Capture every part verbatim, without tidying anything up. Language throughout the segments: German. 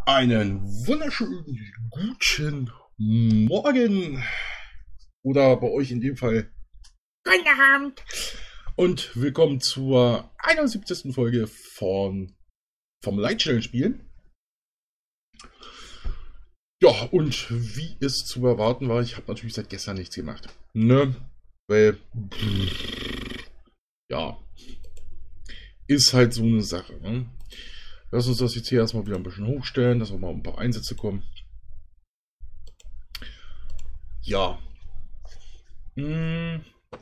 Einen wunderschönen guten Morgen oder bei euch in dem Fall guten Abend und willkommen zur einundsiebzigsten Folge von vom Leitstellenspiel. Ja, und wie es zu erwarten war, ich habe natürlich seit gestern nichts gemacht, ne, weil ja, ist halt so eine Sache, ne? Lass uns das jetzt hier erstmal wieder ein bisschen hochstellen, dass wir mal ein paar Einsätze kommen. Ja. Hm.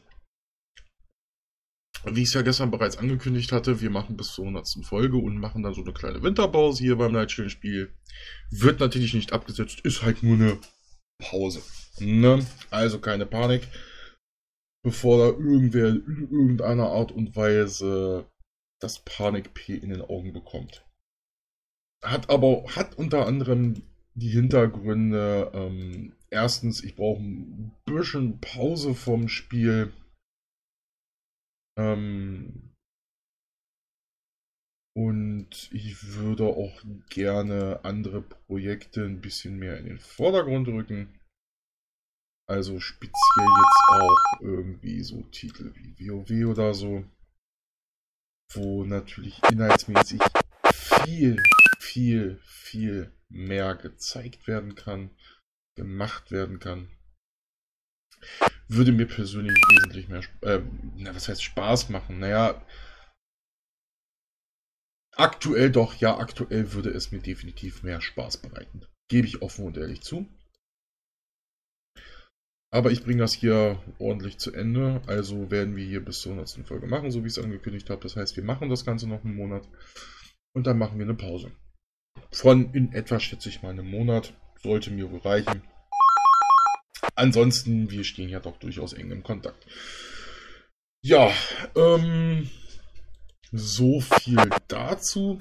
Wie ich es ja gestern bereits angekündigt hatte, wir machen bis zur hundertsten Folge und machen dann so eine kleine Winterpause hier beim Leitstellenspiel. Wird natürlich nicht abgesetzt, ist halt nur eine Pause. Ne? Also keine Panik, bevor da irgendwer in irgendeiner Art und Weise das Panik-P in den Augen bekommt. Hat aber hat unter anderem die Hintergründe, ähm, erstens, ich brauche ein bisschen Pause vom Spiel. Ähm, und ich würde auch gerne andere Projekte ein bisschen mehr in den Vordergrund rücken. Also speziell jetzt auch irgendwie so Titel wie WoW oder so, wo natürlich inhaltsmäßig viel, viel, viel mehr gezeigt werden kann, gemacht werden kann. Würde mir persönlich wesentlich mehr, äh, na, was heißt Spaß machen? Naja, aktuell doch, ja, aktuell würde es mir definitiv mehr Spaß bereiten. Gebe ich offen und ehrlich zu. Aber ich bringe das hier ordentlich zu Ende. Also werden wir hier bis zur hundertsten Folge machen, so wie ich es angekündigt habe. Das heißt, wir machen das Ganze noch einen Monat und dann machen wir eine Pause. Von in etwa, schätze ich mal, einem Monat. Sollte mir wohl reichen. Ansonsten, wir stehen ja doch durchaus eng im Kontakt. Ja, ähm, so viel dazu.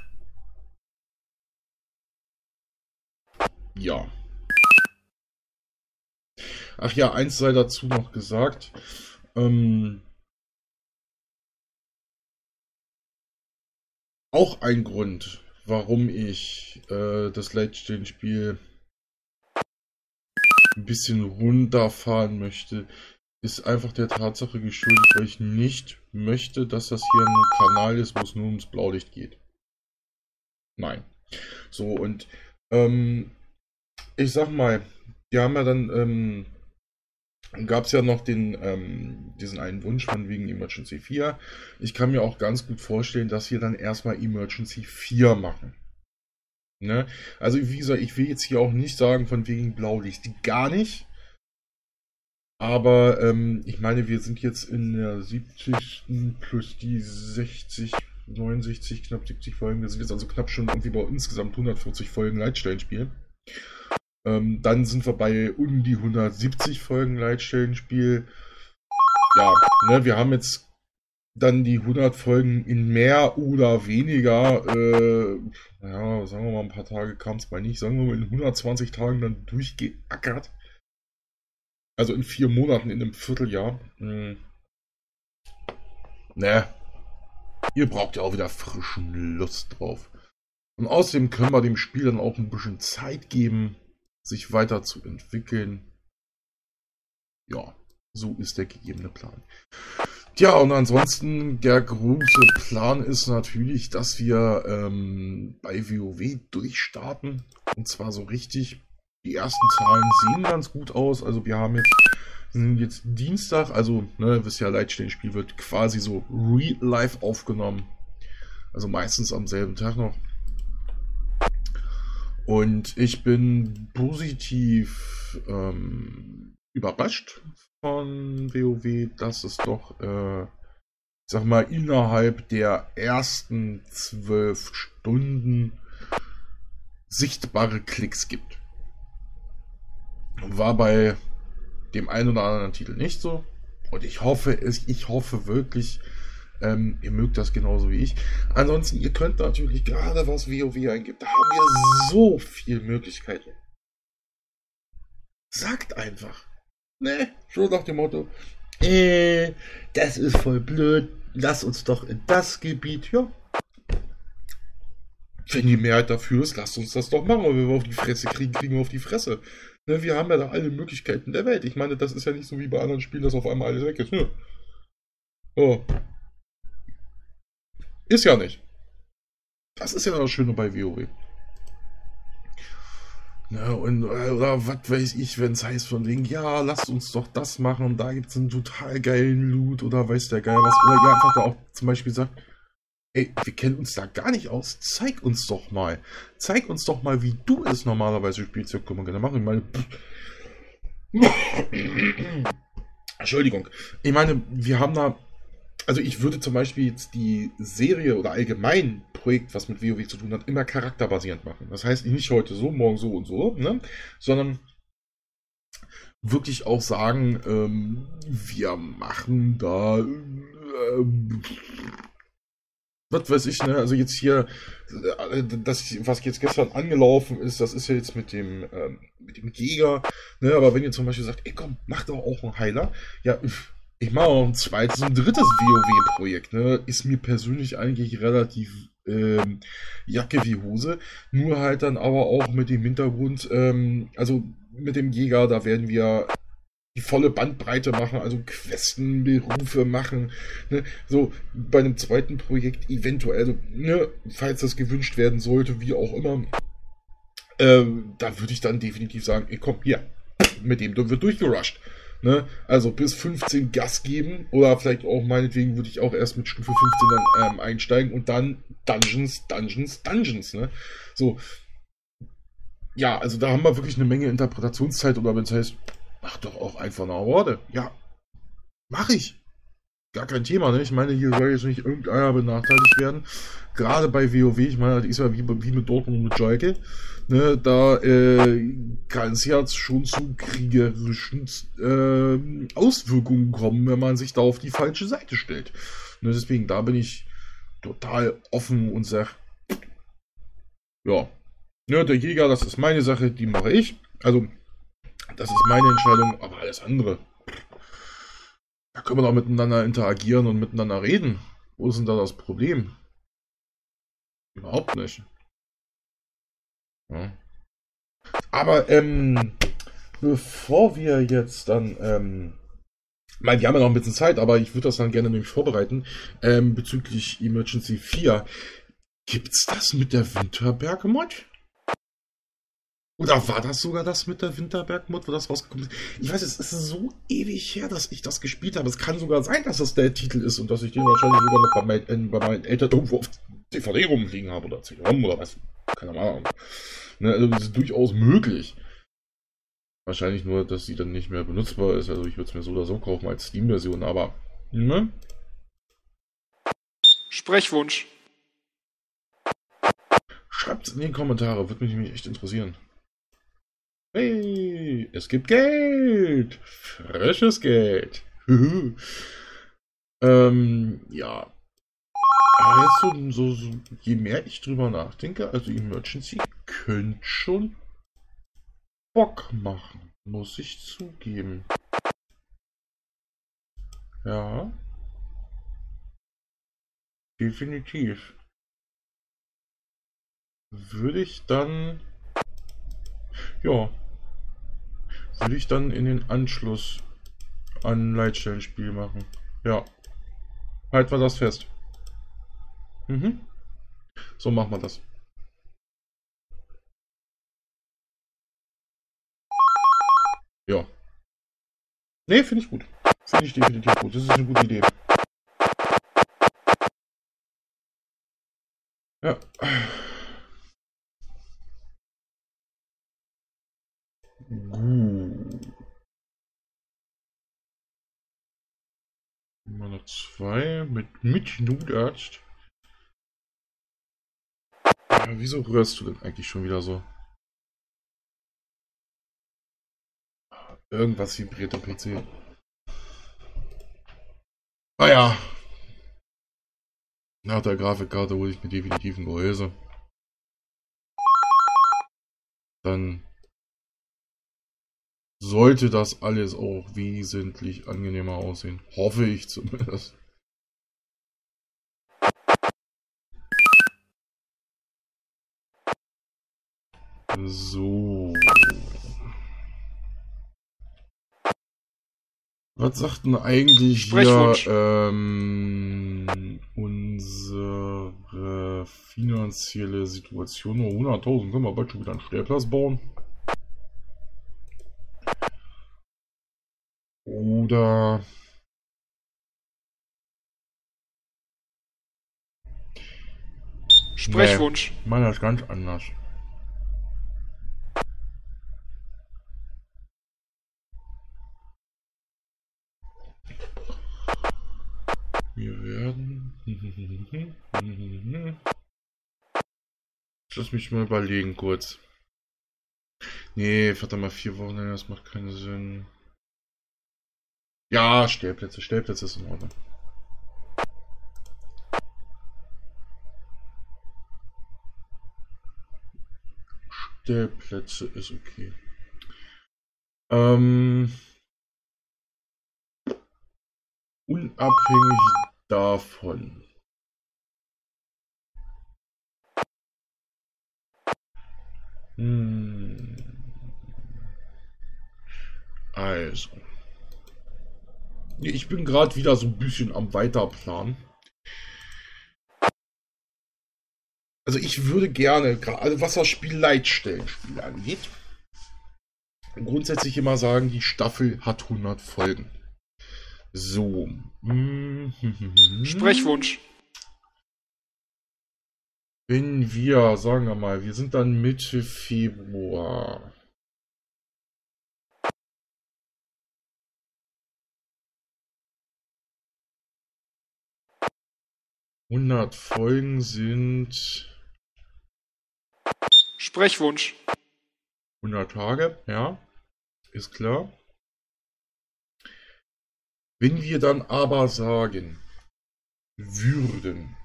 Ja. Ach ja, eins sei dazu noch gesagt. Ähm, auch ein Grund, warum ich äh, das Leitstellenspiel ein bisschen runterfahren möchte, ist einfach der Tatsache geschuldet, weil ich nicht möchte, dass das hier ein Kanal ist, wo es nur ums Blaulicht geht. Nein. So, und ähm, ich sag mal, wir haben ja dann, ähm, gab es ja noch den, ähm, diesen einen Wunsch von wegen Emergency vier. Ich kann mir auch ganz gut vorstellen, dass wir dann erstmal Emergency vier machen. Ne? Also wie gesagt, ich will jetzt hier auch nicht sagen von wegen Blaulicht, gar nicht. Aber ähm, ich meine, wir sind jetzt in der siebzigsten plus die sechzig, neunundsechzig, knapp siebzig Folgen. Wir sind jetzt also knapp schon irgendwie bei insgesamt hundertvierzig Folgen Leitstellenspiel. Ähm, dann sind wir bei um die hundertsiebzig Folgen Leitstellenspiel. Ja, ne, wir haben jetzt dann die hundert Folgen in mehr oder weniger, äh, ja, sagen wir mal, ein paar Tage kam es mal nicht, sagen wir mal in hundertzwanzig Tagen dann durchgeackert. Also in vier Monaten, in einem Vierteljahr. Hm. Ne, ihr braucht ja auch wieder frischen Lust drauf. Und außerdem können wir dem Spiel dann auch ein bisschen Zeit geben, sich weiterzuentwickeln. Ja, so ist der gegebene Plan. Tja, und ansonsten, der große Plan ist natürlich, dass wir ähm, bei WoW durchstarten. Und zwar so richtig. Die ersten Zahlen sehen ganz gut aus. Also wir haben jetzt, sind jetzt Dienstag, also, ne, wisst ja, Leitstellenspiel wird quasi so real live aufgenommen. Also meistens am selben Tag noch. Und ich bin positiv ähm, überrascht von WoW, dass es doch, äh, ich sag mal, innerhalb der ersten zwölf Stunden sichtbare Klicks gibt. War bei dem einen oder anderen Titel nicht so. Und ich hoffe, es, ich hoffe wirklich, ähm, ihr mögt das genauso wie ich. Ansonsten, ihr könnt natürlich gerade was WoW eingibt, da haben wir so viele Möglichkeiten. Sagt einfach. Ne, so nach dem Motto, äh, das ist voll blöd, lass uns doch in das Gebiet, ja. wenn die Mehrheit dafür ist, lasst uns das doch machen. Und wenn wir auf die Fresse kriegen, kriegen wir auf die Fresse. Ne, wir haben ja da alle Möglichkeiten der Welt. Ich meine, das ist ja nicht so wie bei anderen Spielen, dass auf einmal alles weg ist. Nö. Oh. Ist ja nicht. Das ist ja das Schöne bei WoW. Ja, und, oder was weiß ich, wenn es heißt von wegen, ja, lasst uns doch das machen und da gibt es einen total geilen Loot oder weiß der Geil was. Oder ihr einfach da auch zum Beispiel sagt, ey, wir kennen uns da gar nicht aus, zeig uns doch mal. Zeig uns doch mal, wie du es normalerweise spielst. Ja, können wir gerne machen. Ich meine, Entschuldigung. Ich meine, wir haben da, also ich würde zum Beispiel jetzt die Serie oder allgemein Projekt, was mit WoW zu tun hat, immer charakterbasierend machen. Das heißt nicht heute so, morgen so und so, ne? Sondern wirklich auch sagen, ähm, wir machen da ähm, was weiß ich, ne? Also jetzt hier, das, was jetzt gestern angelaufen ist, das ist ja jetzt mit dem, ähm, mit dem Jäger, ne? Aber wenn ihr zum Beispiel sagt, ey komm, mach doch auch einen Heiler, ja, ich mache auch ein zweites und drittes WoW-Projekt, ne? Ist mir persönlich eigentlich relativ ähm, Jacke wie Hose, nur halt dann aber auch mit dem Hintergrund, ähm, also mit dem Jäger, da werden wir die volle Bandbreite machen, also Questen, Berufe machen, ne? So bei einem zweiten Projekt eventuell, also, ne, falls das gewünscht werden sollte, wie auch immer, ähm, da würde ich dann definitiv sagen, ey, komm, hier, mit dem wird durchgerusht. Ne? Also bis fünfzehn Gas geben oder vielleicht auch meinetwegen würde ich auch erst mit Stufe fünfzehn dann ähm, einsteigen und dann Dungeons, Dungeons, Dungeons. Ne? So, ja, also da haben wir wirklich eine Menge Interpretationszeit oder wenn es heißt, mach doch auch einfach eine Award. Ja, mach ich. Gar kein Thema, ne? Ich meine, hier soll jetzt nicht irgendeiner benachteiligt werden. Gerade bei WoW, ich meine, das ist ja wie, wie mit Dortmund und mit Schalke. Ne, da äh, kann es ja schon zu kriegerischen äh, Auswirkungen kommen, wenn man sich da auf die falsche Seite stellt. Ne, deswegen, da bin ich total offen und sag, ja, ne, der Jäger, das ist meine Sache, die mache ich. Also, das ist meine Entscheidung, aber alles andere, da können wir doch miteinander interagieren und miteinander reden. Wo ist denn da das Problem? Überhaupt nicht. Ja. Aber ähm, bevor wir jetzt dann, ähm, ich meine, wir haben ja noch ein bisschen Zeit, aber ich würde das dann gerne nämlich vorbereiten, ähm, bezüglich Emergency vier. Gibt's das mit der Winterberg-Mod? Oder war das sogar das mit der Winterberg-Mod, wo das rausgekommen ist? Ich weiß, es ist so ewig her, dass ich das gespielt habe. Es kann sogar sein, dass das der Titel ist und dass ich den wahrscheinlich sogar noch bei, mein, äh, bei meinen Eltern irgendwo auf D V D rumliegen habe oder C D-ROM oder was. Keine Ahnung. Ne, also das ist durchaus möglich. Wahrscheinlich nur, dass sie dann nicht mehr benutzbar ist. Also ich würde es mir so oder so kaufen als Steam-Version, aber ne? Sprechwunsch. Schreibt es in die Kommentare, würde mich nämlich echt interessieren. Hey, es gibt Geld! Frisches Geld! ähm, ja. Aber jetzt so, so, so, je mehr ich drüber nachdenke, also Emergency könnte schon Bock machen, muss ich zugeben. Ja. Definitiv. Würde ich dann, ja, würde ich dann in den Anschluss an ein Leitstellenspiel machen. Ja. Halt wir das fest. Mhm. So machen wir das. Ja. Ne, finde ich gut. Finde ich definitiv gut. Das ist eine gute Idee. Ja. Gut. Mal noch zwei mit, mit Notarzt. Ja, wieso rührst du denn eigentlich schon wieder so? Irgendwas vibriert am P C. Ah ja. Nach der Grafikkarte hole ich mir definitiv ein Gehäuse. Dann sollte das alles auch wesentlich angenehmer aussehen. Hoffe ich zumindest. So. Was sagt denn eigentlich hier ähm, unsere finanzielle Situation? Nur hunderttausend können wir bald schon wieder einen Stellplatz bauen. Oder... Sprechwunsch. Nee, meiner ist ganz anders. Wir werden... Lass mich mal überlegen kurz. Nee, warte mal, vier Wochen, das macht keinen Sinn. Ja, Stellplätze, Stellplätze ist in Ordnung. Stellplätze ist okay. Ähm, unabhängig davon. Hm. Also. Ich bin gerade wieder so ein bisschen am Weiterplan. Also ich würde gerne, gerade was das Spiel Leitstellenspiel angeht, grundsätzlich immer sagen, die Staffel hat hundert Folgen. So. Sprechwunsch. Wenn wir, sagen wir mal, wir sind dann Mitte Februar. hundert Folgen sind... Sprechwunsch. hundert Tage, ja, ist klar. Wenn wir dann aber sagen würden...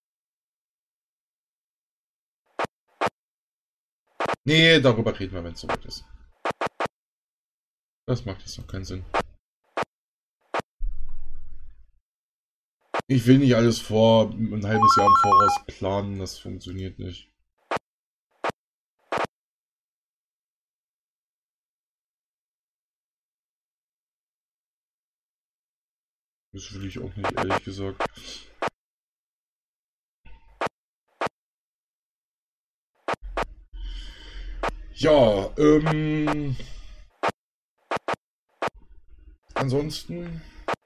Nee, darüber reden wir, wenn es soweit ist. Das macht jetzt noch keinen Sinn. Ich will nicht alles vor ein halbes Jahr im Voraus planen, das funktioniert nicht. Das will ich auch nicht, ehrlich gesagt. Ja, ähm... ansonsten...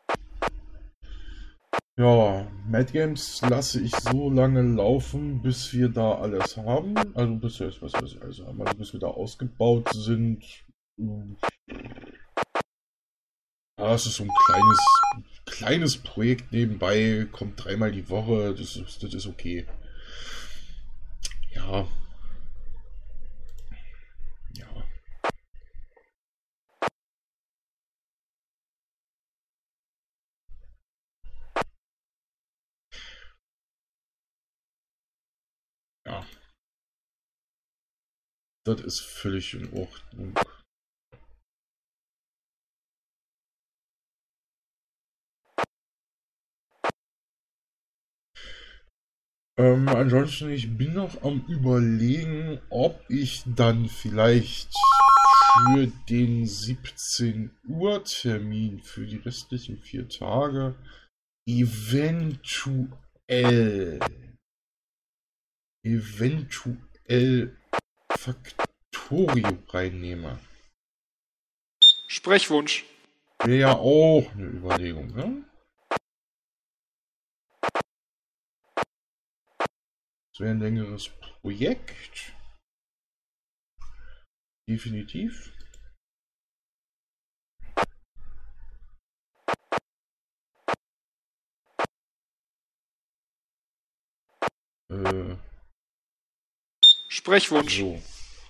Ja, Mad Games lasse ich so lange laufen, bis wir da alles haben. Also bis wir jetzt was wir alles haben. Also bis wir da ausgebaut sind. Ja, es ist so ein kleines, kleines Projekt nebenbei, kommt dreimal die Woche, das ist, das ist okay. Ja. Ja. Ja. Das ist völlig in Ordnung. Ähm, ansonsten, ich bin noch am Überlegen, ob ich dann vielleicht für den siebzehn Uhr Termin für die restlichen vier Tage eventuell eventuell Factorio reinnehme. Sprechwunsch. Wäre ja auch eine Überlegung, ne? Das wäre ein längeres Projekt. Definitiv. Äh, Sprechwunsch. so.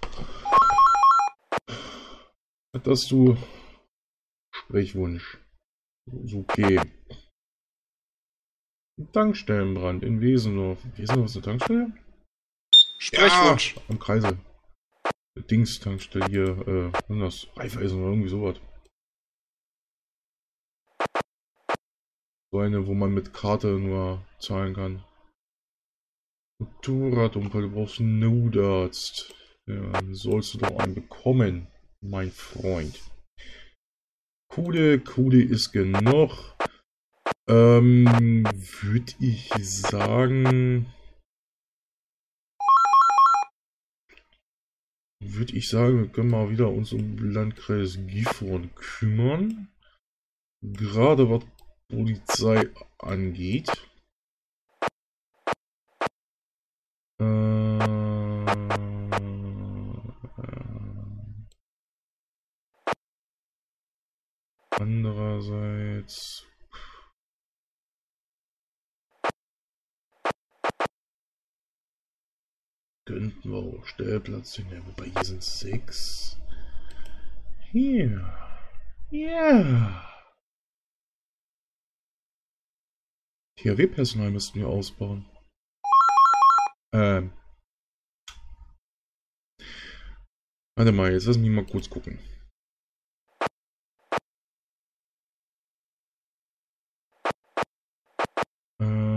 Hattest du Sprechwunsch? Ist okay. Tankstellenbrand in Wesendorf. Wesendorf ist eine Tankstelle? Sprechwunsch. Ja, am Kreisel. Dings Tankstelle hier, äh, was das? Raiffeisen oder irgendwie sowas. So eine, wo man mit Karte nur zahlen kann. Motorradunfall, du brauchst einen Notarzt. Ja, dann sollst du doch einen bekommen, mein Freund. Coole, coole ist genug. Ähm, würde ich sagen... Würde ich sagen, wir können mal wieder uns um Landkreis Gifhorn kümmern. Gerade was Polizei angeht. Äh, andererseits... Könnten wir auch Stellplatz hinnehmen, wobei hier sind sechs. Hier. Ja. T H W-Personal müssten wir ausbauen. Ähm. Warte mal, jetzt lass mich mal kurz gucken. Äh.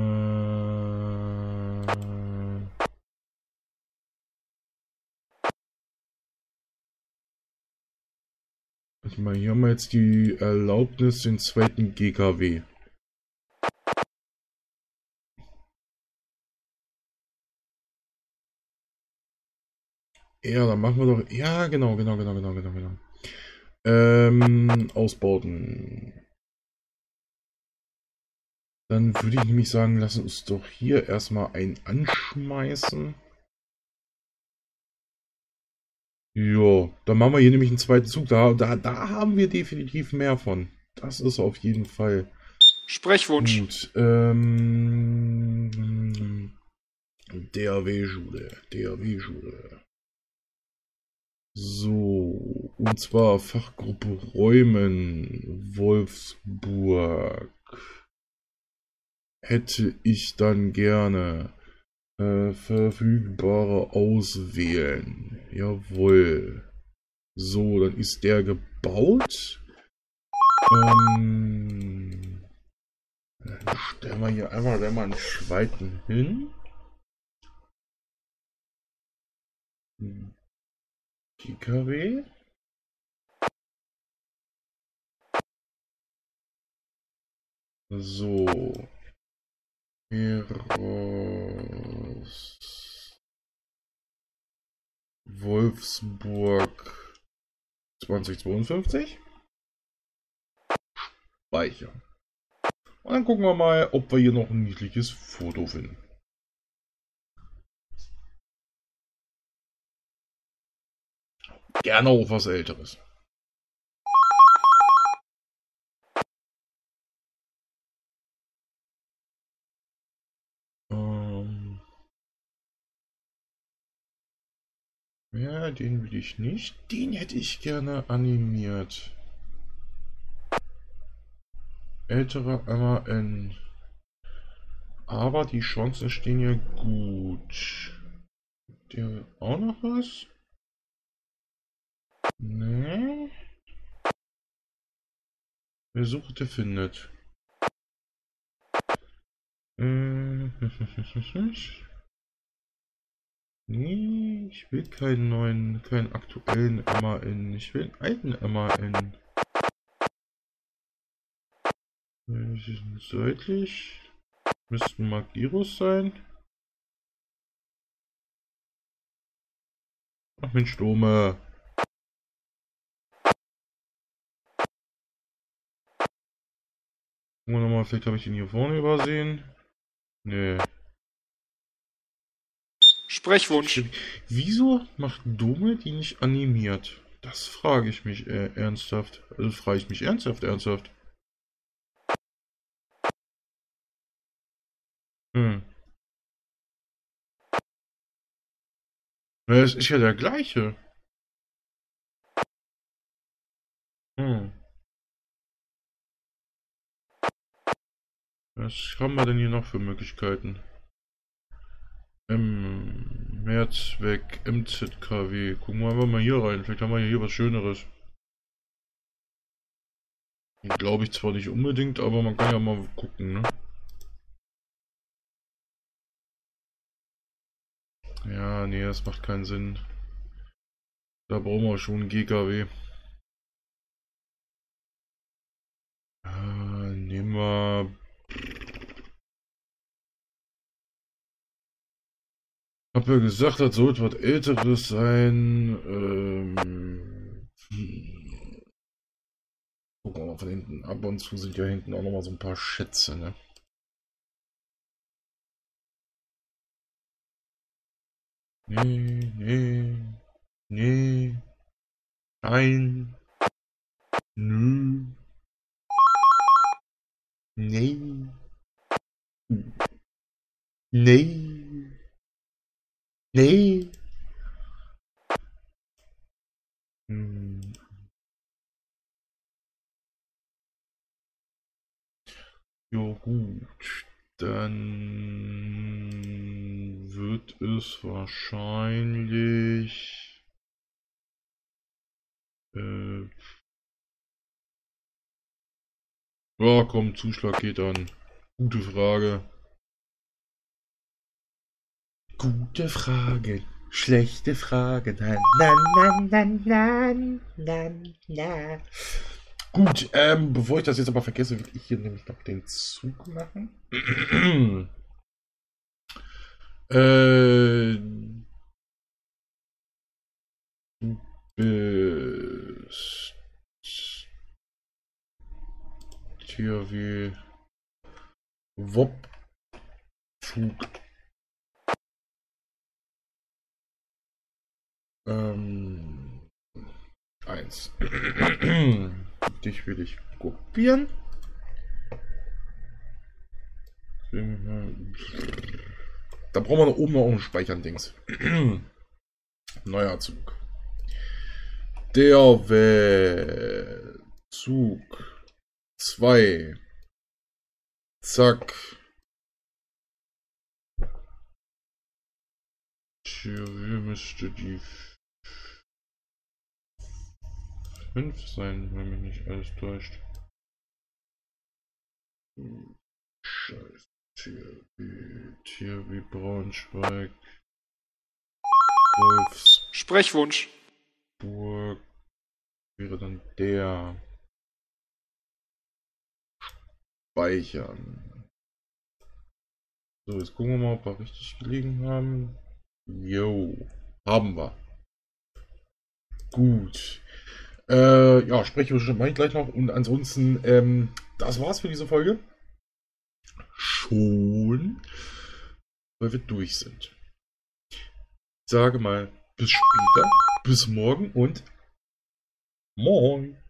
Warte mal, hier haben wir jetzt die Erlaubnis, den zweiten G K W. Ja, dann machen wir doch. Ja, genau, genau, genau, genau, genau, genau. Ähm, Ausbauten. Dann würde ich nämlich sagen, lass uns doch hier erstmal einen anschmeißen. Ja, dann machen wir hier nämlich einen zweiten Zug. Da, da, da haben wir definitiv mehr von. Das ist auf jeden Fall Sprechwunsch. gut. Ähm, D A W-Schule, D A W-Schule. So, und zwar Fachgruppe Räumen, Wolfsburg. Hätte ich dann gerne äh, verfügbare auswählen. Jawohl. So, dann ist der gebaut. Ähm, dann stellen wir hier einfach mal einen zweiten hin. G K W. So. Heros. Wolfsburg zweitausendzweiundfünfzig. Speichern. Und dann gucken wir mal, ob wir hier noch ein niedliches Foto finden. Gerne auch was Älteres. Ähm ja, den will ich nicht. Den hätte ich gerne animiert. Älterer M A N. Aber die Chancen stehen ja gut. Der auch noch was? Nee. Wer sucht, der findet. Äh, nee, ich will keinen neuen, keinen aktuellen M A N. Ich will einen alten M A N. Seitlich. Müssten Magirus sein. Ach Mensch, Dome. Gucken wir nochmal, vielleicht habe ich ihn hier vorne übersehen. Nee. Sprechwunsch. Wieso macht Dome die nicht animiert? Das frage ich mich äh, ernsthaft. Also frage ich mich ernsthaft, ernsthaft. Hm. Na, es ist ja der gleiche. Hm. Was haben wir denn hier noch für Möglichkeiten? M. Mehrzweck, M Z K W. Gucken wir einfach mal hier rein. Vielleicht haben wir hier was Schöneres. Glaube ich zwar nicht unbedingt, aber man kann ja mal gucken, ne? Ja, nee, das macht keinen Sinn. Da brauchen wir schon einen G K W. Äh, nehmen wir. Hab ja gesagt, das sollte was Älteres sein. Ähm, hm. Gucken wir mal von hinten. Ab und zu sind ja hinten auch noch mal so ein paar Schätze, ne? Nee, nee, nee, nein, nö, nee, nee, nee. Hm. Ja gut, dann wird es wahrscheinlich äh, ja komm, Zuschlag geht an. Gute Frage. Gute Frage. Schlechte Frage. Na, na, na, na, na, na. Gut, ähm, bevor ich das jetzt aber vergesse, will ich hier nämlich noch den Zug machen. äh, du bist hier wie Wop Zug. Ähm, eins. Dich will ich kopieren. Da brauchen wir da oben noch einen Speichern-Dings. Neuer Zug. Der wäre Zug zwei. Zack. Hier müsste die fünf sein, wenn mich nicht alles täuscht. Scheiße. Tier wie, Tier wie Braunschweig. Wolfsburg. Sprechwunsch. Wäre dann der. Speichern. So, jetzt gucken wir mal, ob wir richtig gelegen haben. Jo, haben wir. Gut. Äh, ja, spreche ich mache ich gleich noch. Und ansonsten, ähm, das war's für diese Folge. Schon, weil wir durch sind. Ich sage mal, bis später, bis morgen und moin.